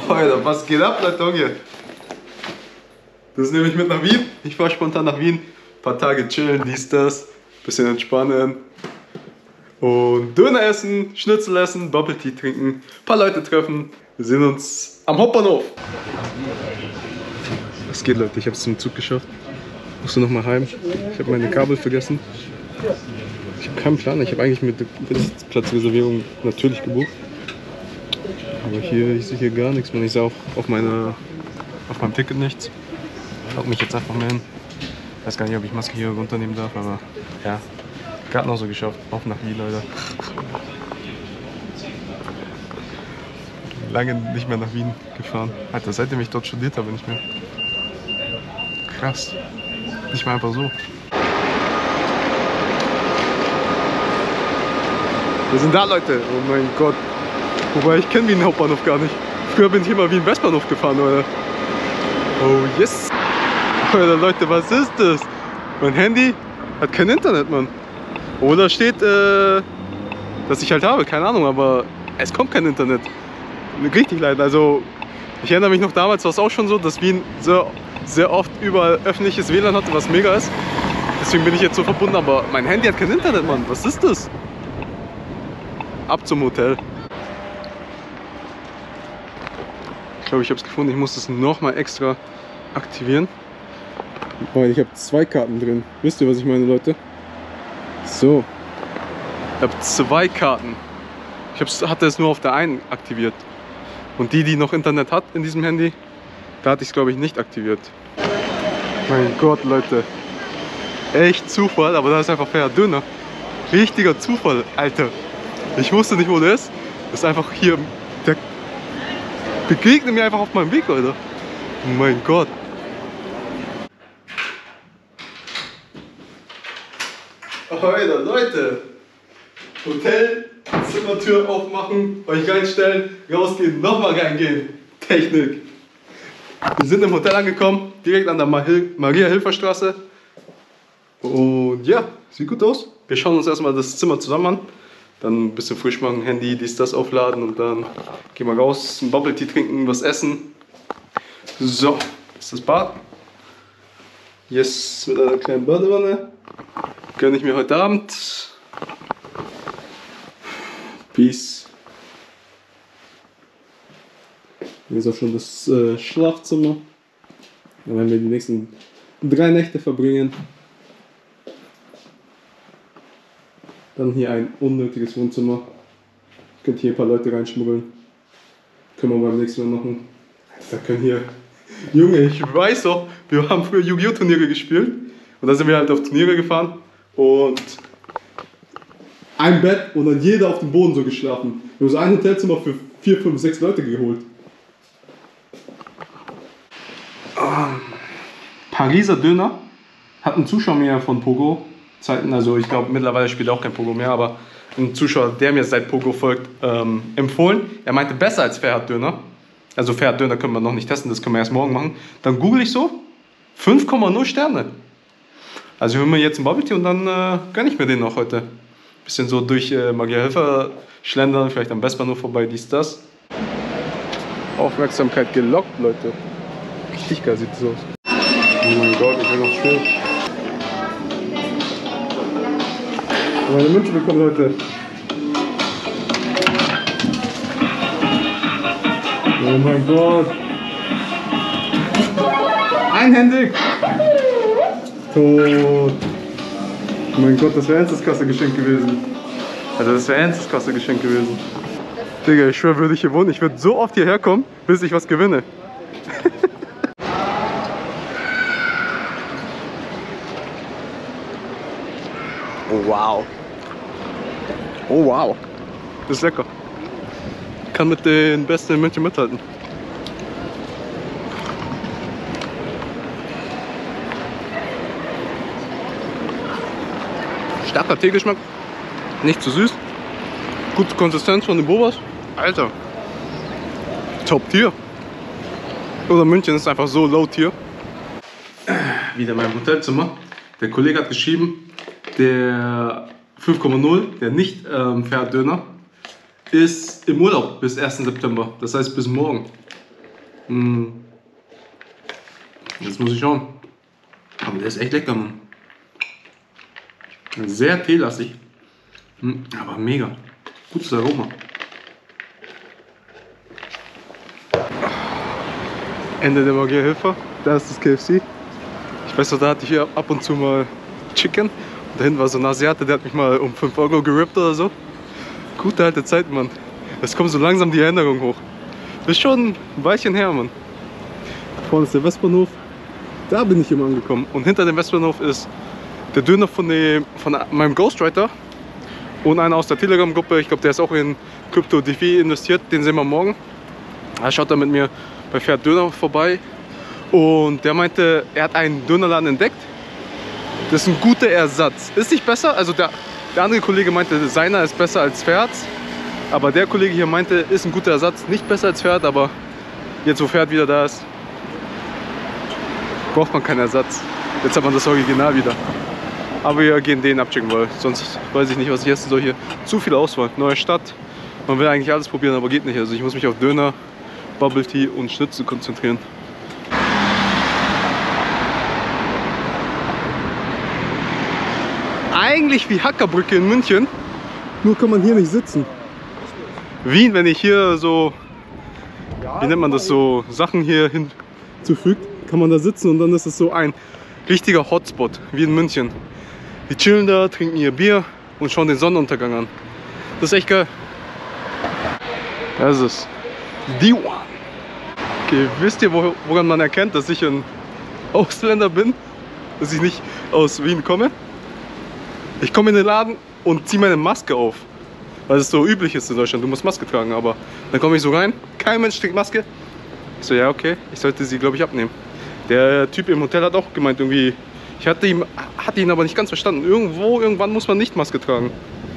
Alter, was geht ab, Leute, hier? Das nehme ich mit nach Wien. Ich fahre spontan nach Wien. Ein paar Tage chillen, dies, das. Bisschen entspannen. Und Döner essen, Schnitzel essen, Bubble Tea trinken. Ein paar Leute treffen. Wir sehen uns am Hauptbahnhof. Was geht, Leute? Ich habe es zum Zug geschafft. Musste noch mal heim. Ich habe meine Kabel vergessen. Ich habe keinen Plan. Ich habe eigentlich mit der Sitzplatzreservierung natürlich gebucht. Aber hier, ich sehe hier gar nichts, man. Ich sehe auch auf meinem Ticket nichts. Ich logge mich jetzt einfach mal hin. Ich weiß gar nicht, ob ich Maske hier runternehmen darf, aber ja. Gerade noch so geschafft. Auf nach Wien, Leute. Lange nicht mehr nach Wien gefahren. Alter, seitdem ich dort studiert habe, nicht mehr. Krass. Nicht mal einfach so. Wir sind da, Leute. Oh mein Gott. Wobei, ich kenne Wien Hauptbahnhof gar nicht. Früher bin ich immer Wien Westbahnhof gefahren, oder? Oh yes! Alter, Leute, was ist das? Mein Handy hat kein Internet, Mann. Oder steht, dass ich halt habe, keine Ahnung, aber es kommt kein Internet. Richtig leid. Also, ich erinnere mich noch, damals war es auch schon so, dass Wien sehr oft überall öffentliches WLAN hatte, was mega ist. Deswegen bin ich jetzt so verbunden, aber mein Handy hat kein Internet, Mann. Was ist das? Ab zum Hotel. Ich glaube, ich habe es gefunden. Ich muss das nochmal extra aktivieren. Weil ich habe 2 Karten drin. Wisst ihr, was ich meine, Leute? So. Ich habe 2 Karten. Hatte es nur auf der einen aktiviert. Und die noch Internet hat in diesem Handy, da hatte ich es, glaube ich, nicht aktiviert. Mein Gott, Leute. Echt Zufall, aber da ist einfach Ferhat Döner. Richtiger Zufall, Alter. Ich wusste nicht, wo der ist. Das ist einfach hier. Der begegnet mir einfach auf meinem Weg, Leute. Mein Gott. Alter, Leute. Hotel, Zimmertür aufmachen, euch reinstellen, rausgehen, nochmal reingehen. Technik. Wir sind im Hotel angekommen, direkt an der Maria-Hilfer-Straße. Und ja, sieht gut aus. Wir schauen uns erstmal das Zimmer zusammen an. Dann ein bisschen frisch machen, Handy, dies, das aufladen und dann gehen wir raus, ein Bubble Tea trinken, was essen. So, das ist das Bad. Yes, mit einer kleinen Badewanne. Gönne ich mir heute Abend. Peace. Hier ist auch schon das Schlafzimmer. Da werden wir die nächsten 3 Nächte verbringen. Dann hier ein unnötiges Wohnzimmer. Könnt hier ein paar Leute reinschmuggeln. Können wir beim nächsten Mal machen. Da können hier. Junge, ich weiß doch, wir haben früher Yu-Gi-Oh! Turniere gespielt. Und da sind wir halt auf Turniere gefahren. Und ein Bett und dann jeder auf dem Boden so geschlafen. Wir haben so ein Hotelzimmer für 4, 5, 6 Leute geholt. Pariser Döner hat einen Zuschauer mir von Pogo Zeiten, also ich glaube mittlerweile spielt er auch kein Pogo mehr, aber ein Zuschauer, der mir seit Pogo folgt, empfohlen. Er meinte besser als Ferhat Döner. Also Ferhat Döner können wir noch nicht testen, das können wir erst morgen machen. Dann google ich so, 5,0 Sterne. Also wir holen mir jetzt einen Bubble Tea und dann gönne ich mir den noch heute. Bisschen so durch Maria-Hilfer schlendern, vielleicht am Westbahnhof vorbei, dies, das. Aufmerksamkeit gelockt, Leute. Richtig geil sieht das aus. Oh mein Gott, ich will noch schön. Meine Münze bekommen, Leute. Oh mein Gott. Einhändig. Tot. Oh mein Gott, das wäre Ernstes-Kasse-Geschenk gewesen. Also das wäre Ernstes-Kasse-Geschenk gewesen. Digga, ich schwör, würde ich hier wohnen, ich würde so oft hierher kommen, bis ich was gewinne. Oh wow. Oh wow. Das ist lecker. Kann mit den Besten in München mithalten. Starker Teegeschmack. Nicht zu süß. Gute Konsistenz von den Bobas. Alter. Top Tier. Oder München ist einfach so low Tier. Wieder in meinem Hotelzimmer. Der Kollege hat geschrieben, der 5,0, der nicht Ferhat Döner, ist im Urlaub bis 1. September. Das heißt bis morgen. Jetzt muss ich schauen. Aber der ist echt lecker, Mann. Sehr teelastig. Aber mega. Gutes Aroma. Ende der Magierhilfe. Da ist das KFC. Ich weiß noch, da hatte ich hier ab und zu mal Chicken. Und da hinten war so ein Asiate, der hat mich mal um 5 Euro gerippt oder so. Gute alte Zeit, Mann. Es kommt so langsam die Erinnerung hoch. Das ist schon ein Weilchen her, Mann. Da vorne ist der Westbahnhof. Da bin ich immer angekommen. Und hinter dem Westbahnhof ist der Döner von meinem Ghostwriter. Und einer aus der Telegram-Gruppe. Ich glaube, der ist auch in Crypto.tv investiert. Den sehen wir morgen. Er schaut da mit mir bei Pferd Döner vorbei. Und der meinte, er hat einen Dönerladen entdeckt. Das ist ein guter Ersatz. Ist nicht besser. Also der andere Kollege meinte, seiner ist besser als Pferds. Aber der Kollege hier meinte, ist ein guter Ersatz. Nicht besser als Pferd, aber jetzt wo Pferd wieder da ist, braucht man keinen Ersatz. Jetzt hat man das Original wieder. Aber wir gehen den abchecken, weil sonst weiß ich nicht, was ich essen soll hier. Zu viel Auswahl. Neue Stadt. Man will eigentlich alles probieren, aber geht nicht. Also ich muss mich auf Döner, Bubble Tea und Schnitzel konzentrieren. Eigentlich wie Hackerbrücke in München. Nur kann man hier nicht sitzen. Wien, wenn ich hier so, wie nennt man das, so Sachen hier hinzufügt, kann man da sitzen und dann ist es so ein richtiger Hotspot, wie in München. Die chillen da, trinken ihr Bier und schauen den Sonnenuntergang an. Das ist echt geil. Das ist es. Die One. Okay, wisst ihr, woran man erkennt, dass ich ein Ausländer bin? Dass ich nicht aus Wien komme? Ich komme in den Laden und ziehe meine Maske auf. Weil es so üblich ist in Deutschland, du musst Maske tragen, aber dann komme ich so rein, kein Mensch trägt Maske. Ich so, ja okay, ich sollte sie glaube ich abnehmen. Der Typ im Hotel hat auch gemeint irgendwie, ich hatte ihn aber nicht ganz verstanden. Irgendwann muss man nicht Maske tragen.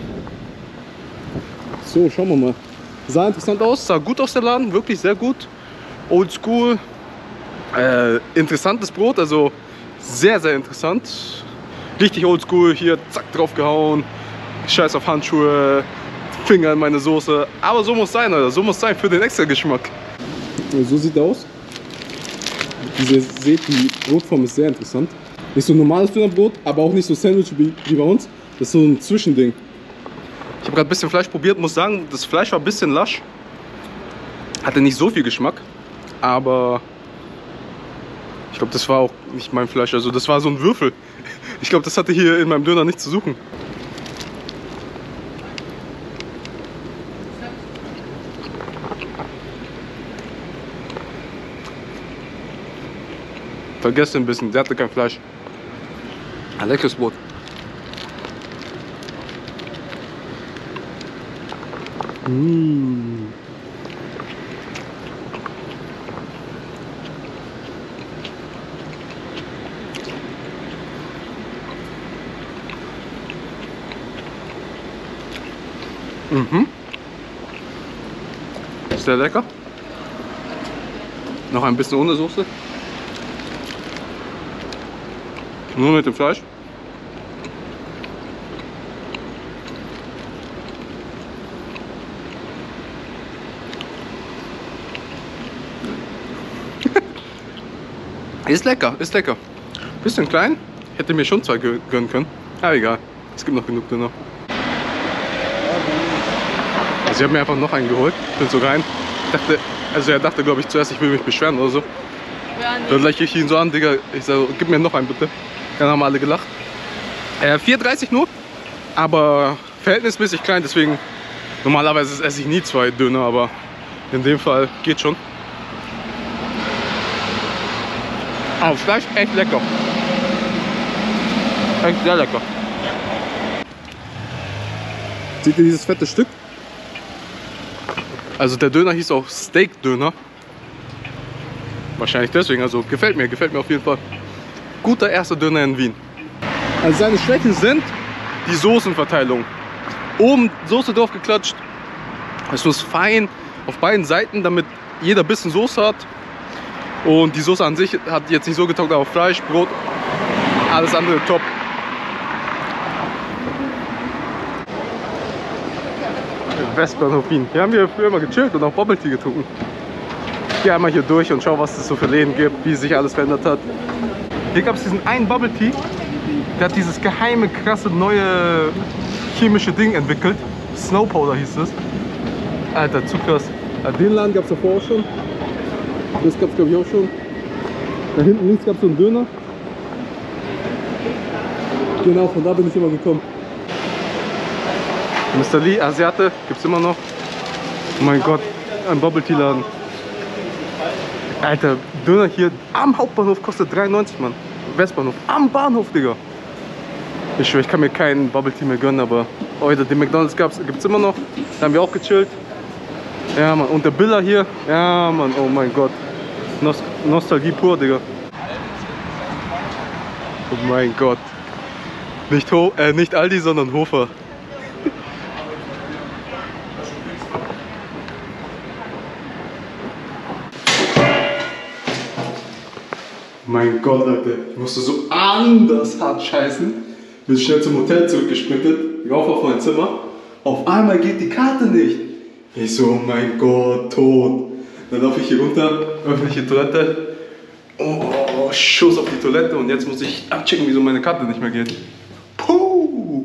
So, schauen wir mal. Sah interessant aus, sah gut aus der Laden, wirklich sehr gut. Old School, interessantes Brot, also sehr, sehr interessant. Richtig Old School, hier zack drauf gehauen, Scheiß auf Handschuhe, Finger in meine Soße. Aber so muss sein, Alter. So muss sein für den extra Geschmack. So sieht er aus. Ihr seht, die Brotform ist sehr interessant. Nicht so ein normales Dönerbrot, aber auch nicht so Sandwich wie bei uns. Das ist so ein Zwischending. Ich habe gerade ein bisschen Fleisch probiert, muss sagen, das Fleisch war ein bisschen lasch. Hatte nicht so viel Geschmack, aber ich glaube, das war auch nicht mein Fleisch. Also das war so ein Würfel. Ich glaube, das hatte hier in meinem Döner nichts zu suchen. Vergesst ein bisschen, der hatte kein Fleisch. Ein leckeres Brot. Sehr lecker. Noch ein bisschen ohne Soße. Nur mit dem Fleisch. Ist lecker, ist lecker. Bisschen klein. Hätte mir schon 2 gönnen können. Aber egal. Es gibt noch genug Döner. Also ich habe mir einfach noch einen geholt. Bin so rein. Er dachte glaube ich zuerst, ich will mich beschweren oder so. Ja, nee. Dann gleich ich ihn so an, Digga. Ich sage, gib mir noch einen bitte. Dann haben alle gelacht. 4,30 nur. Aber verhältnismäßig klein, deswegen normalerweise esse ich nie 2 Döner, aber in dem Fall geht schon. Aber Fleisch echt lecker. Echt sehr lecker. Seht ihr dieses fette Stück? Also der Döner hieß auch Steak-Döner. Wahrscheinlich deswegen, also gefällt mir auf jeden Fall. Guter erster Döner in Wien. Also seine Schwächen sind die Soßenverteilung. Oben Soße drauf geklatscht. Es muss fein auf beiden Seiten, damit jeder ein bisschen Soße hat. Und die Soße an sich hat jetzt nicht so getaugt, aber Fleisch, Brot, alles andere top. Westbahnhof Wien. Hier haben wir früher mal gechillt und auch Bubble Tea getrunken. gehe einmal hier durch und schaue, was es so für Läden gibt, wie sich alles verändert hat. Hier gab es diesen einen Bubble Tea, der hat dieses geheime, krasse, neue chemische Ding entwickelt. Snow Powder hieß es. Alter, zu krass. Ja, den Laden gab es davor auch schon. Das gab es, glaube ich, auch schon. Da hinten links gab es so einen Döner. Genau, von da bin ich immer gekommen. Mr. Lee, Asiate, gibt es immer noch. Oh mein Gott, ein Bubble Tea Laden. Alter, Döner hier am Hauptbahnhof kostet 93, Mann. Westbahnhof, am Bahnhof, Digga. Ich schwöre, ich kann mir keinen Bubble Tea mehr gönnen, aber heute den McDonald's gibt es immer noch. Da haben wir auch gechillt. Ja, Mann, und der Billa hier. Ja, Mann, oh mein Gott. Nostalgie pur, Digga. Oh mein Gott. Nicht Aldi, sondern Hofer. Mein Gott, Leute, ich musste so anders hart scheißen. Bin schnell zum Hotel zurückgesprintet, rauf auf mein Zimmer. Auf einmal geht die Karte nicht. Ich so, oh mein Gott, tot. Dann laufe ich hier runter, öffentliche Toilette. Oh, Schuss auf die Toilette und jetzt muss ich abchecken, wieso meine Karte nicht mehr geht. Puh.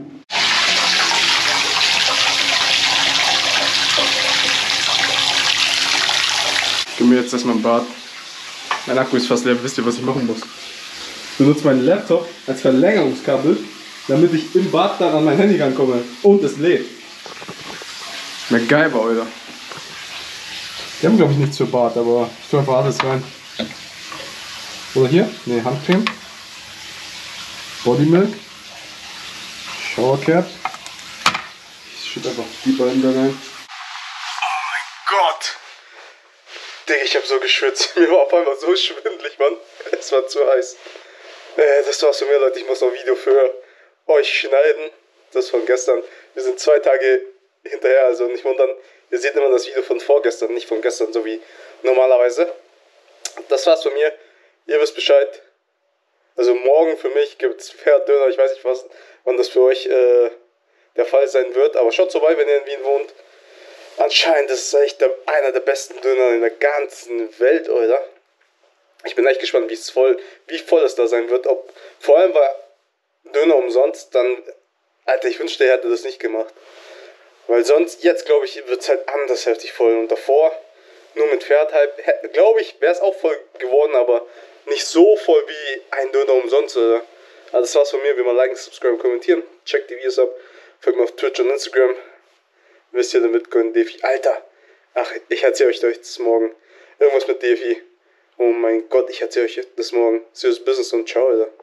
Ich gehe mir jetzt erstmal im Bad. Mein Akku ist fast leer, wisst ihr, was ich machen muss? Ich benutze meinen Laptop als Verlängerungskabel, damit ich im Bad dann an mein Handy rankomme und es lädt. MacGyver, Alter. Die haben, glaube ich, nichts für Bad, aber ich tue einfach alles rein. Oder hier? Ne, Handcreme. Bodymilk. Showercap. Ich schütte einfach die beiden da rein. Oh mein Gott! Digga, ich hab so geschwitzt. Mir war auf einmal so schwindelig, Mann. Es war zu heiß. Das war's von mir, Leute. Ich muss noch ein Video für euch schneiden. Das von gestern. Wir sind 2 Tage hinterher, also nicht wundern. Ihr seht immer das Video von vorgestern, nicht von gestern, so wie normalerweise. Das war's von mir. Ihr wisst Bescheid. Also morgen für mich gibt's Pferddöner. Ich weiß nicht, wann das für euch der Fall sein wird. Aber schaut vorbei, wenn ihr in Wien wohnt. Anscheinend ist es echt einer der besten Döner in der ganzen Welt, oder? Ich bin echt gespannt, wie voll es da sein wird. Vor allem war Döner umsonst, dann, Alter, ich wünschte, er hätte das nicht gemacht. Weil sonst, jetzt glaube ich, wird es halt anders heftig voll. Und davor, nur mit Pferdhype, glaube ich, wäre es auch voll geworden, aber nicht so voll wie ein Döner umsonst, oder? Also das war's von mir, wie man liken, subscriben, kommentieren. Checkt die Videos ab, folgt mir auf Twitch und Instagram. Wisst ihr, der Bitcoin, DeFi. Alter! Ach, ich erzähle euch das morgen. Irgendwas mit DeFi. Oh mein Gott, ich erzähle euch das morgen. Serious Business und ciao, Alter.